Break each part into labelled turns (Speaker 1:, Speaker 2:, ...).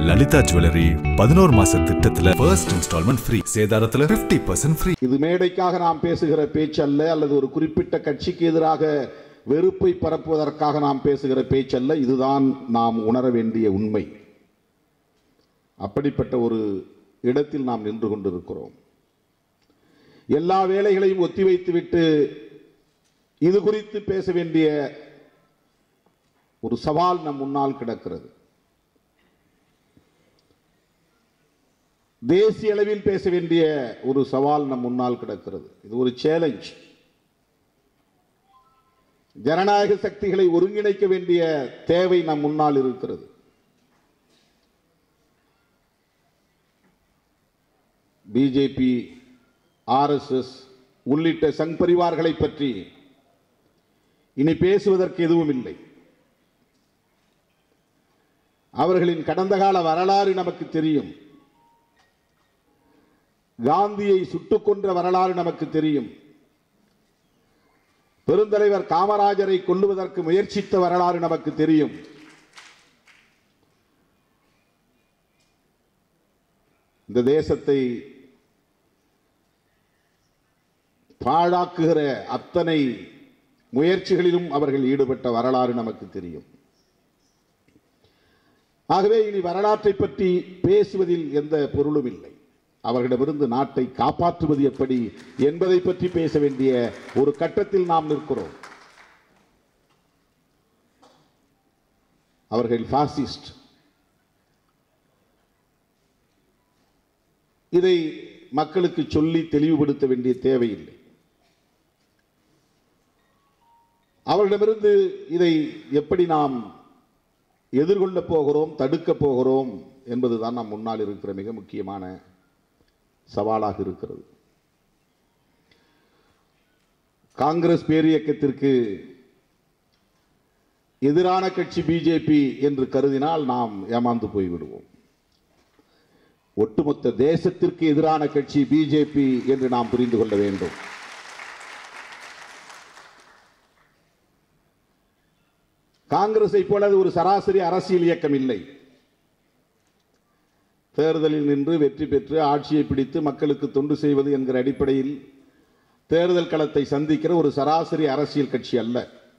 Speaker 1: Lalitha jewellery 11 மாச திட்டத்துல first instalment free, சேதாரத்துல 50% ஃப்ரீ.
Speaker 2: இது மேடைக்காக நாம் பேசுகிற பேச்சு அல்ல, அல்லது ஒரு குறிப்பிட்ட கட்சிக்கு எதிராக வெறுப்பை பரப்புவதற்காக நாம் பேசுகிற பேச்சல்ல. இதுதான் நாம் உணர வேண்டிய உண்மை. அப்படிப்பட்ட ஒரு இடத்தில் நாம் நின்று கொண்டிருக்கிறோம். எல்லா வேலைகளையும் ஒத்திவைத்துவிட்டு இது குறித்து பேச வேண்டிய ஒரு சவால் நம் முன்னால் கிடக்கிறது. தேசிய அளவில் பேச வேண்டிய ஒரு சவால் நம் முன்னால் கிடக்கிறது. இது ஒரு சேலஞ்ச். ஜனநாயக சக்திகளை ஒருங்கிணைக்க வேண்டிய தேவை நம் முன்னால் இருக்கிறது. பிஜேபி, ஆர்எஸ்எஸ் உள்ளிட்ட சங் பரிவார்களை பற்றி இனி பேசுவதற்கு எதுவும் இல்லை. அவர்களின் கடந்த கால வரலாறு நமக்கு தெரியும். காந்தியை சுட்டுக் கொன்ற வரலாறு நமக்கு தெரியும். பெருந்தலைவர் காமராஜரை கொல்லுவதற்கு முயற்சித்த வரலாறு நமக்கு தெரியும். இந்த தேசத்தை பாழாக்குகிற அத்தனை முயற்சிகளிலும் அவர்கள் ஈடுபட்ட வரலாறு நமக்கு தெரியும். ஆகவே இனி வரலாற்றை பற்றி பேசுவதில் எந்த பொருளும் இல்லை. அவர்களிடமிருந்து நாட்டை காப்பாற்றுவது எப்படி என்பதை பற்றி பேச வேண்டிய ஒரு கட்டத்தில் நாம் நிற்கிறோம். அவர்கள் பாசிஸ்ட். இதை மக்களுக்கு சொல்லி தெளிவுபடுத்த வேண்டிய தேவையில்லை. அவர்களிடமிருந்து இதை எப்படி நாம் எதிர்கொள்ளப் போகிறோம், தடுக்கப் போகிறோம் என்பதுதான் நம் முன்னால் இருக்கிற மிக முக்கியமான சவாலாக இருக்கிறது. காங்கிரஸ் பேரியக்கத்திற்கு எதிரான கட்சி பிஜேபி என்று கருதினால் நாம் ஏமாந்து போய்விடுவோம். ஒட்டுமொத்த தேசத்திற்கு எதிரான கட்சி பிஜேபி என்று நாம் புரிந்து கொள்ள வேண்டும். காங்கிரஸை போல ஒரு சராசரி அரசியல் இயக்கம் இல்லை. தேர்தலில் நின்று வெற்றி பெற்று ஆட்சியை பிடித்து மக்களுக்கு தொண்டு செய்வது என்கிற அடிப்படையில் தேர்தல் களத்தை சந்திக்கிற ஒரு சராசரி அரசியல் கட்சி அல்ல.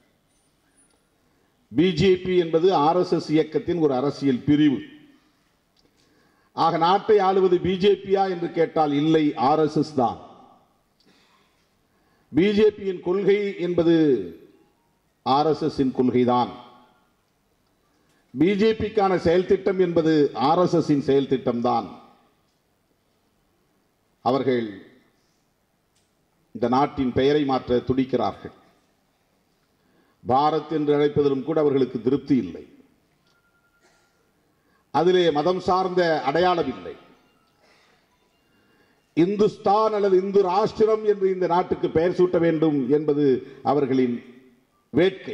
Speaker 2: பிஜேபி என்பது ஆர்எஸ்எஸ் இயக்கத்தின் ஒரு அரசியல் பிரிவு. ஆக நாட்டை ஆளுவது பிஜேபியா என்று கேட்டால் இல்லை, ஆர்எஸ்எஸ் தான். பிஜேபியின் கொள்கை என்பது ஆர்எஸ்எஸ் கொள்கைதான். பிஜேபிக்கான செயல் திட்டம் என்பது ஆர்எஸ்எஸ் செயல் திட்டம் தான். அவர்கள் இந்த நாட்டின் பெயரை மாற்ற துடிக்கிறார்கள். பாரத் என்று அழைப்பதிலும் கூட அவர்களுக்கு திருப்தி இல்லை. அதிலே மதம் சார்ந்த அடையாளம் இல்லை. இந்துஸ்தான் அல்லது இந்து ராஷ்டிரம் என்று இந்த நாட்டுக்கு பெயர் சூட்ட வேண்டும் என்பது அவர்களின் வேட்கை.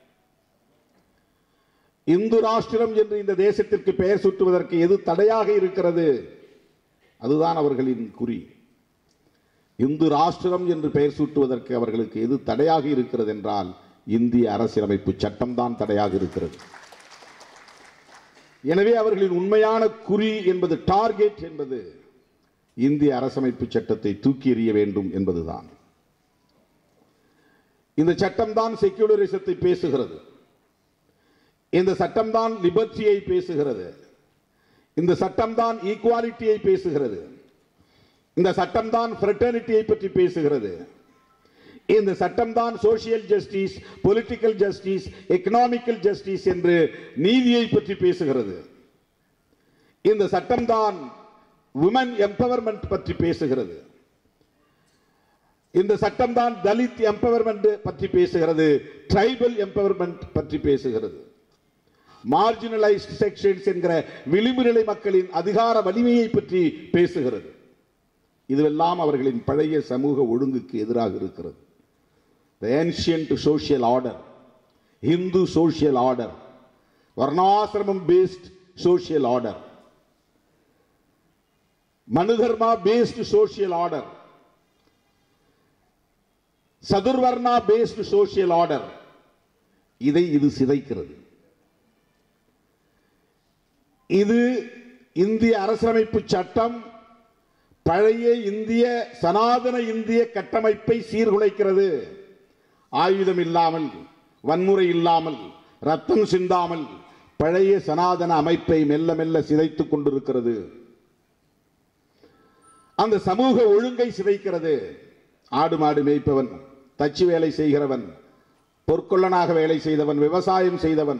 Speaker 2: இந்து ராஷ்டிரம் என்று இந்த தேசத்திற்கு பெயர் சூட்டுவதற்கு எது தடையாக இருக்கிறது? அதுதான் அவர்களின் குறி. இந்து ராஷ்டிரம் என்று பெயர் சூட்டுவதற்கு அவர்களுக்கு எது தடையாக இருக்கிறது என்றால் இந்திய அரசியலமைப்பு சட்டம் தான் தடையாக இருக்கிறது. எனவே அவர்களின் உண்மையான குறி என்பது, டார்கெட் என்பது இந்திய அரசமைப்பு சட்டத்தை தூக்கி எறிய வேண்டும் என்பதுதான். இந்த சட்டம் தான் செக்யூலரிசத்தை பேசுகிறது. இந்த சட்டம் தான் லிபர்ட்டியை பேசுகிறது. இந்த சட்டம் தான் ஈக்குவாலிட்டியை பேசுகிறது. இந்த சட்டம் தான் ஃப்ரெட்டர்னிட்டியை பற்றி பேசுகிறது. இந்த சட்டம் தான் social justice, political justice, economical justice என்று நீதியை பற்றி பேசுகிறது. இந்த சட்டம் தான் விமன் எம்பவர்மெண்ட் பற்றி பேசுகிறது. இந்த சட்டம் தான் தலித் எம்பவர்மெண்ட் பற்றி பேசுகிறது. ட்ரைபல் எம்பவர்மெண்ட் பற்றி பேசுகிறது. மார்ஜினலைஸ்ட் செக்ஷன்ஸ் என்கிற விளிம்பு நிலை மக்களின் அதிகார வலிமையை பற்றி பேசுகிறது. இதுவெல்லாம் அவர்களின் பழைய சமூக ஒழுங்குக்கு எதிராக இருக்கிறது. The ancient social order, Hindu social order, Varnashramam based social order, Manudharma based social order, Sadurvarna based social order, இதை இது சிதைக்கிறது. இது இந்திய அரசியலமைப்பு சட்டம் பழைய இந்திய சனாதன இந்திய கட்டமைப்பை சீர்குலைக்கிறது. ஆயுதம் இல்லாமல், வன்முறை இல்லாமல், ரத்தம் சிந்தாமல் பழைய சனாதன அமைப்பை மெல்ல மெல்ல சிதைத்துக் கொண்டிருக்கிறது. அந்த சமூக ஒழுங்கை சிதைக்கிறது. ஆடு மாடு மேய்ப்பவன், தச்சு வேலை செய்கிறவன், பொற்கொள்ளனாக வேலை செய்தவன், விவசாயம் செய்தவன்,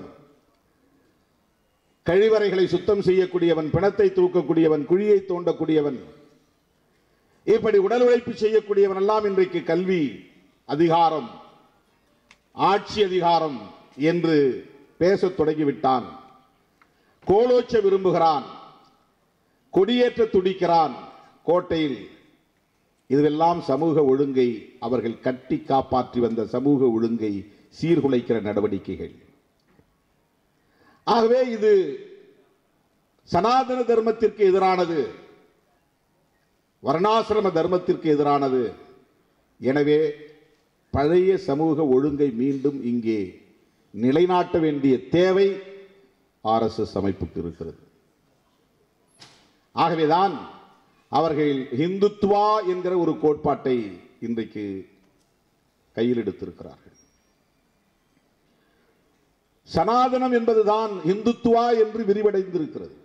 Speaker 2: கழிவறைகளை சுத்தம் செய்யக்கூடியவன், பிணத்தை தூக்கக்கூடியவன், குழியை தோண்டக்கூடியவன், இப்படி உடல் உழைப்பு செய்யக்கூடியவன் எல்லாம் இன்றைக்கு கல்வி அதிகாரம், ஆட்சி அதிகாரம் என்று பேசத் தொடங்கிவிட்டான். கோலோச்ச விரும்புகிறான், கொடியேற்ற துடிக்கிறான் கோட்டையில். இதுவெல்லாம் சமூக ஒழுங்கை, அவர்கள் கட்டி காப்பாற்றி வந்த சமூக ஒழுங்கை சீர்குலைக்கிற நடவடிக்கைகள். ஆகவே இது சனாதன தர்மத்திற்கு எதிரானது, வர்ணாசிரம தர்மத்திற்கு எதிரானது. எனவே பழைய சமூக ஒழுங்கை மீண்டும் இங்கே நிலைநாட்ட வேண்டிய தேவை ஆர்எஸ்எஸ் அமைப்புக்கு இருக்கிறது. ஆகவேதான் அவர்கள் இந்துத்துவா என்கிற ஒரு கோட்பாட்டை இன்றைக்கு கையில் எடுத்திருக்கிறார்கள். சனாதனம் என்பதுதான் இந்துத்துவா என்று விரிவடைந்திருக்கிறது.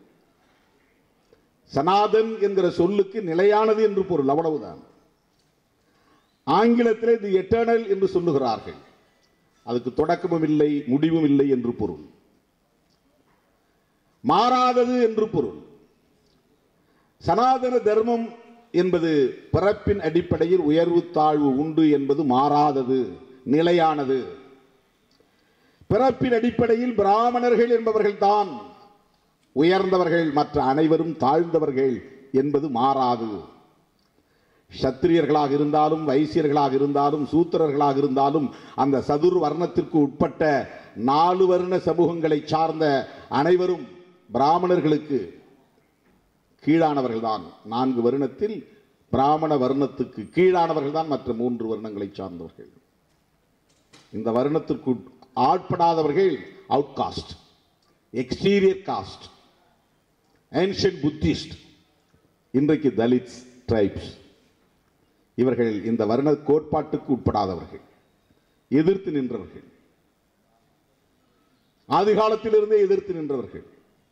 Speaker 2: சனாதன் என்கிற சொல்லுக்கு நிலையானது என்று பொருள், அவ்வளவுதான். ஆங்கிலத்திலே தி எட்டர்னல் என்று சொல்லுகிறார்கள். அதுக்கு தொடக்கமும் இல்லை முடிவும் இல்லை என்று பொருள். மாறாதது என்று பொருள். சனாதன தர்மம் என்பது பிறப்பின் அடிப்படையில் உயர்வு தாழ்வு உண்டு என்பது மாறாதது, நிலையானது. பிறப்பின் அடிப்படையில் பிராமணர்கள் என்பவர்கள் தான் உயர்ந்தவர்கள், மற்ற அனைவரும் தாழ்ந்தவர்கள் என்பது மாறாது. சத்திரியர்களாக இருந்தாலும், வைசியர்களாக இருந்தாலும், சூத்திரர்களாக இருந்தாலும், அந்த சதுர் வர்ணத்திற்கு உட்பட்ட 4 வர்ண சமூகங்களை சார்ந்த அனைவரும் பிராமணர்களுக்கு கீழானவர்கள் தான். 4 வருணத்தில் பிராமண வர்ணத்துக்கு கீழானவர்கள் தான் மற்ற 3 வர்ணங்களை சார்ந்தவர்கள். இந்த வருணத்திற்கு ஆட்படாதவர்கள் outcast, exterior caste, ancient Buddhist, இன்றைக்கு தலித்ஸ், ட்ரைப்ஸ். இவர்கள் இந்த வர்ண கோட்பாட்டுக்கு உட்படாதவர்கள், எதிர்த்து நின்றவர்கள், ஆதி காலத்திலிருந்தே எதிர்த்து நின்றவர்கள்.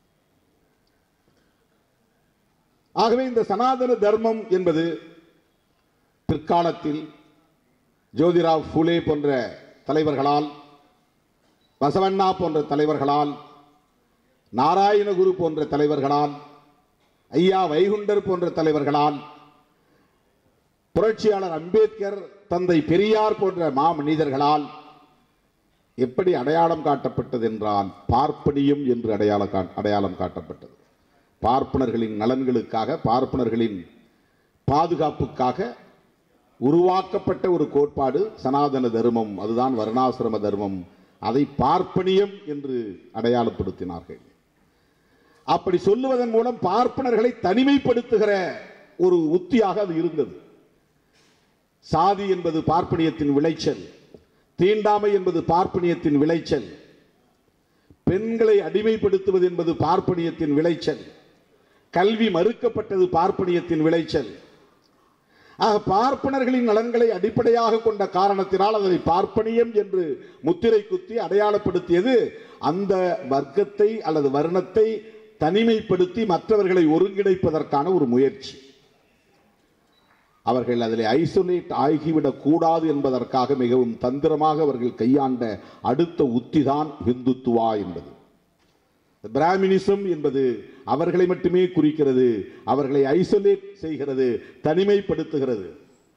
Speaker 2: ஆகவே இந்த சனாதன தர்மம் என்பது பிற்காலத்தில் ஜோதிராவ் ஃபுலே போன்ற தலைவர்களால், பசவண்ணா போன்ற தலைவர்களால், நாராயணகுரு போன்ற தலைவர்களால், ஐயா வைகுண்டர் போன்ற தலைவர்களால், புரட்சியாளர் அம்பேத்கர், தந்தை பெரியார் போன்ற மாமனிதர்களால் எப்படி அடையாளம் காட்டப்பட்டது என்றால் பார்ப்பனியம் என்று அடையாளம் காட்டப்பட்டது. பார்ப்பனர்களின் நலன்களுக்காக, பார்ப்பனர்களின் பாதுகாப்புக்காக உருவாக்கப்பட்ட ஒரு கோட்பாடு சனாதன தர்மம். அதுதான் வர்ணாசிரம தர்மம். அதை பார்ப்பனியம் என்று அடையாளப்படுத்தினார்கள். அப்படி சொல்லுவதன் மூலம் பார்ப்பனர்களை தனிமைப்படுத்துகிற ஒரு உத்தியாக அது இருந்தது. சாதி என்பது பார்ப்பனியத்தின் விளைச்சல், தீண்டாமை என்பது பார்ப்பனியத்தின் விளைச்சல், பெண்களை அடிமைப்படுத்துவது என்பது பார்ப்பனியத்தின் விளைச்சல், கல்வி மறுக்கப்பட்டது பார்ப்பனியத்தின் விளைச்சல். ஆக பார்ப்பனர்களின் நலன்களை அடிப்படையாக கொண்ட காரணத்தினால் அதனை பார்ப்பனியம் என்று முத்திரை குத்தி அடையாளப்படுத்தியது அந்த வர்க்கத்தை அல்லது வர்ணத்தை தனிமைப்படுத்தி மற்றவர்களை ஒருங்கிணைப்பதற்கான ஒரு முயற்சி. அவர்கள் அதில் ஐசோலேட் ஆகிவிடக் கூடாது என்பதற்காக மிகவும் தந்திரமாக அவர்கள் கையாண்ட அடுத்த உத்திதான் இந்துத்துவா என்பது. பிராமினிசம் என்பது அவர்களை மட்டுமே குறிக்கிறது, அவர்களை ஐசோலேட் செய்கிறது, தனிமைப்படுத்துகிறது.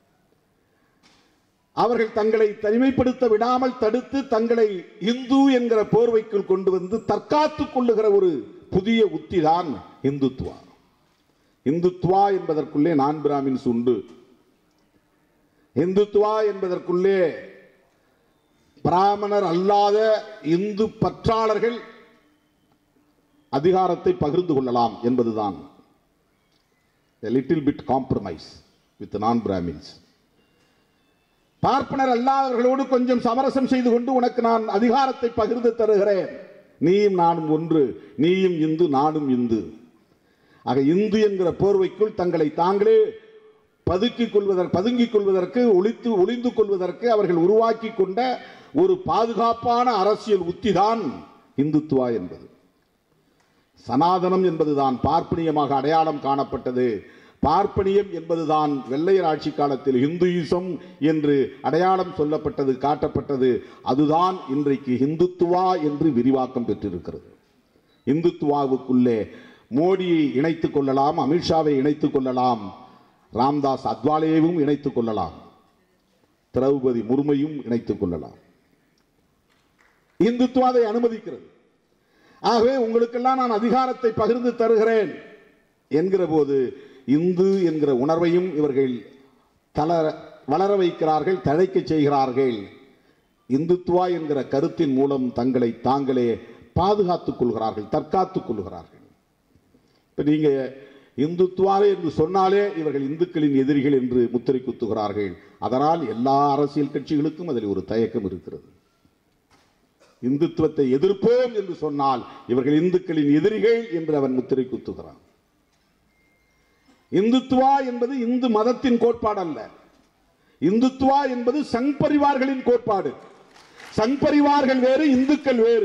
Speaker 2: அவர்கள் தங்களை தனிமைப்படுத்த விடாமல் தடுத்து தங்களை இந்து என்கிற போர்வைக்குள் கொண்டு வந்து தற்காத்துக் கொள்ளுகிற ஒரு புதிய உத்திதான் இந்துத்துவா. இந்துத்துவா என்பதற்குள்ளே நான் பிராமின்ஸ் உண்டு. இந்துத்துவா என்பதற்குள்ளே பிராமணர் அல்லாத இந்து பற்றாளர்கள் அதிகாரத்தை பகிர்ந்து கொள்ளலாம் என்பதுதான். A little bit compromise with non-Brahmins. பார்ப்பனர் அல்லாதவர்களோடு கொஞ்சம் சமரசம் செய்து கொண்டு உனக்கு நான் அதிகாரத்தை பகிர்ந்து தருகிறேன், நீயும் நானும் ஒன்று, நீயும் இந்து நானும் இந்து. ஆக இந்து என்கிற போர்வைக்குள் தங்களை தாங்களே பதுங்கிக் கொள்வதற்கு ஒளிந்து கொள்வதற்கு அவர்கள் உருவாக்கி கொண்ட ஒரு பாதுகாப்பான அரசியல் உத்திதான் இந்துத்துவா என்பது. சனாதனம் என்பதுதான் பார்ப்பனியமாக அடையாளம் காணப்பட்டது. பார்ப்பனியம் என்பதுதான் வெள்ளையர் ஆட்சி காலத்தில் இந்துயிசம் என்று அடையாளம் சொல்லப்பட்டது, காட்டப்பட்டது. அதுதான் இன்றைக்கு இந்துத்துவா என்று விரிவாக்கம் பெற்றிருக்கிறது. இந்துத்துவாவுக்குள்ளே மோடியை இணைத்துக் கொள்ளலாம், அமித்ஷாவை இணைத்துக் கொள்ளலாம், ராம்தாஸ் அத்வாலேவும் இணைத்துக் கொள்ளலாம், திரௌபதி முர்மையும் இணைத்துக் கொள்ளலாம். இந்துத்துவாவை அனுமதிக்கிறது. ஆகவே உங்களுக்கெல்லாம் நான் அதிகாரத்தை பகிர்ந்து தருகிறேன் என்கிற போது இந்து என்கிற உணர்வையும் இவர்கள் வளர வைக்கிறார்கள், தழைக்க செய்கிறார்கள். இந்துத்துவா என்கிற கருத்தின் மூலம் தங்களை தாங்களே பாதுகாத்துக் கொள்கிறார்கள், தற்காத்துக் கொள்கிறார்கள். இப்ப நீங்க இந்துத்துவா என்று சொன்னாலே இவர்கள் இந்துக்களின் எதிரிகள் என்று முத்திரை குத்துகிறார்கள். அதனால் எல்லா அரசியல் கட்சிகளுக்கும் அதில் ஒரு தயக்கம் இருக்கிறது. இந்துத்துவத்தை எதிர்ப்போம் என்று சொன்னால் இவர்கள் இந்துக்களின் எதிரிகள் என்று அவன் முத்திரை குத்துகிறான். இந்துத்துவா என்பது இந்து மதத்தின் கோட்பாடு அல்ல. இந்துத்துவா என்பது சங் பரிவார்களின் கோட்பாடு. சங் பரிவார்கள் வேறு, இந்துக்கள் வேறு.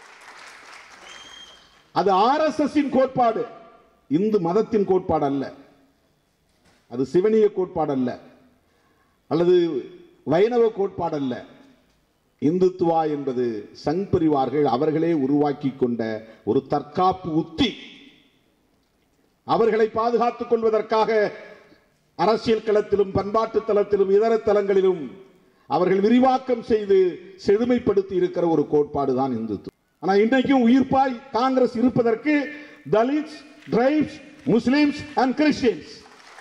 Speaker 2: அது RSS கோட்பாடு, இந்து மதத்தின் கோட்பாடு அல்ல. அது சிவனிய கோட்பாடு அல்ல, அல்லது வைணவ கோட்பாடு அல்ல. இந்துத்துவா என்பது சங் பரிவார்கள் அவர்களே உருவாக்கி கொண்ட ஒரு தற்காப்பு உத்தி. அவர்களை பாதுகாத்துக் கொள்வதற்காக அரசியல் களத்திலும் பண்பாட்டு தளத்திலும் இதர தளங்களிலும் அவர்கள் விரிவாக்கம் செய்து செழுமைப்படுத்தி இருக்கிற ஒரு கோட்பாடு தான் இந்துத்துவம். ஆனால் இன்றைக்கும் உயிர்ப்பாய் காங்கிரஸ் இருப்பதற்கு Dalits, tribes, Muslims and Christians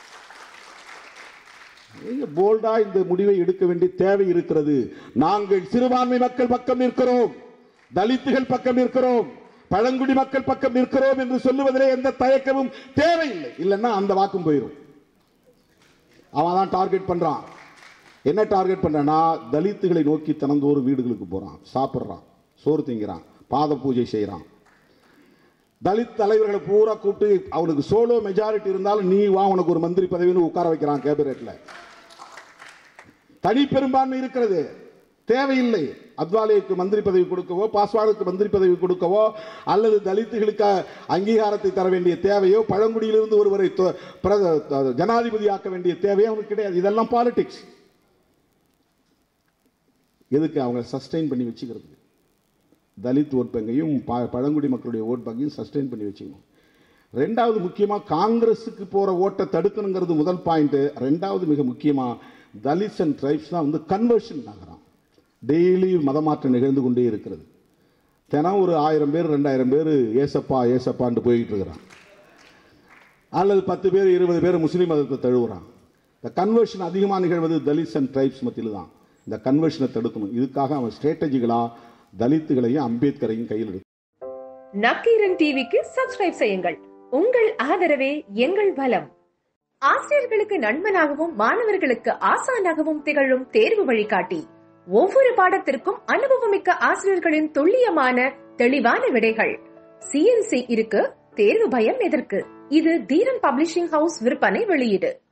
Speaker 2: போல்டா இந்த முடிவை எடுக்க வேண்டிய தேவை இருக்கிறது. நாங்கள் சிறுபான்மை மக்கள் பக்கம் நிற்கிறோம், தலித்துகள் பக்கம் நிற்கிறோம், பழங்குடி மக்கள் பக்கம் நிற்கிறோம் என்று சொல்லுவதிலே எந்த தயக்கமும் தேவையில்லை. இல்லைன்னா அந்த வாக்கும் போயிடும். அவன் தான் டார்கெட் பண்றான். என்ன டார்கெட் பண்றானா, தலித்துகளை நோக்கி தினந்தோறும் வீடுகளுக்கு போறான், சாப்பிட்றான், சோறு திங்கிறான், பாத பூஜை செய்யறான். தலித் தலைவர்களை பூரா கூப்பிட்டு அவனுக்கு சோலோ மெஜாரிட்டி இருந்தாலும் நீ வா உனக்கு ஒரு மந்திரி பதவின்னு உட்கார வைக்கிறான் கேபினெட்ல. தனி பெரும்பான்மை இருக்கிறது, தேவையில்லை. அத்வாலேக்கு மந்திரி பதவி கொடுக்கவோ, பாஸ்வானுக்கு மந்திரி பதவி கொடுக்கவோ, அல்லது தலித்துகளுக்கு அங்கீகாரத்தை தர வேண்டிய தேவையோ, பழங்குடியிலிருந்து ஒருவரை ஜனாதிபதி ஆக்க வேண்டிய தேவையோ அவனுக்கு கிடையாது. இதெல்லாம் பாலிடிக்ஸ். எதுக்கு? அவங்க சஸ்டெயின் பண்ணி வச்சுக்கிறது. தலித் ஓட் பேங்கையும் பழங்குடி மக்களுடைய ஓட் பேங்கையும் சஸ்டெயின் பண்ணி வச்சுக்கணும். ரெண்டாவது முக்கியமாக காங்கிரஸுக்கு போகிற ஓட்டை தடுக்கணுங்கிறது முதல் பாயிண்ட். ரெண்டாவது மிக முக்கியமாக தலித்ஸ் அண்ட் ட்ரைப்ஸ் தான் கன்வர்ஷன் ஆகிறான். டெய்லி மதமாற்றம் நிகழ்ந்து கொண்டே இருக்கிறது. தினம் ஒரு 1000 பேர் 2000 பேர் ஏசப்பா ஏசப்பான்ட்டு போய்கிட்டு இருக்கிறான். அல்லது 10 பேர் 20 பேர் முஸ்லீம் மதத்தை தழுவுறான். இந்த கன்வர்ஷன் அதிகமாக நிகழ்வது தலித்ஸ் அண்ட் ட்ரைப்ஸ் மத்தியில் தான். இந்த கன்வர்ஷனை தடுக்கணும். இதுக்காக அவன் ஸ்ட்ராட்டஜிகளா தலித்துகளையும் அம்பேத்கரையும் கையில் எடுக்கும்.
Speaker 3: நக்கீரன் டிவிக்கு சப்ஸ்கிரைப் செய்யுங்கள். உங்கள் ஆதரவே எங்கள் பலம். ஆசிரியர்களுக்கு நண்பனாகவும் மாணவர்களுக்கு ஆசானாகவும் திகழும் தேர்வு வழிகாட்டி. ஒவ்வொரு பாடத்திற்கும் அனுபவமிக்க ஆசிரியர்களின் துல்லியமான தெளிவான விடைகள். CNC இருக்கு, தேர்வு பயம் எதற்கு? இது தீரன் பப்ளிஷிங் ஹவுஸ் விற்பனை வெளியீடு.